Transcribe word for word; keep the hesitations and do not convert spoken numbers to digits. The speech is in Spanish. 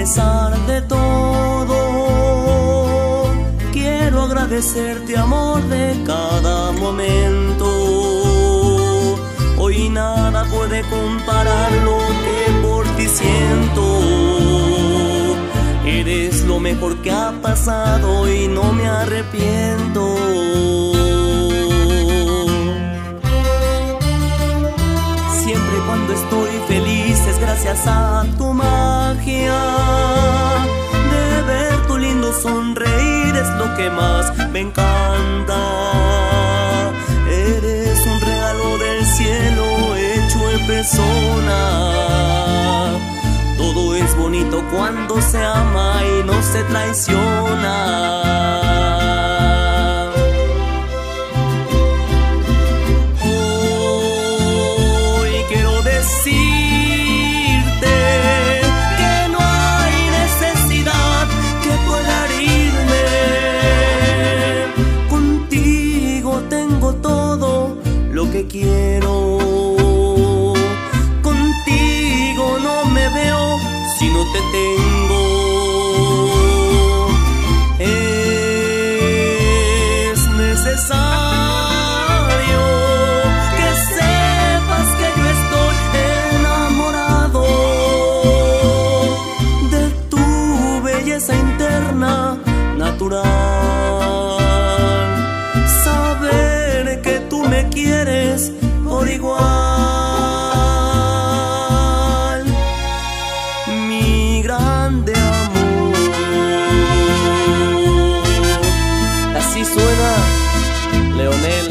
pesar de todo, quiero agradecerte, amor, de cada momento. Hoy nada puede comparar lo que por ti siento. Eres lo mejor que ha pasado y no me arrepiento. Siempre cuando estoy feliz es gracias a tu magia. De ver tu lindo sonreír es lo que más me encanta. Eres un regalo del cielo hecho en persona. Todo es bonito cuando se ama y no se traiciona. Que quiero contigo, no me veo si no te tengo. Es necesario que sepas que yo estoy enamorado de tu belleza interna natural. Saber que tú me quieres por igual, mi grande amor. Así suena Leonel.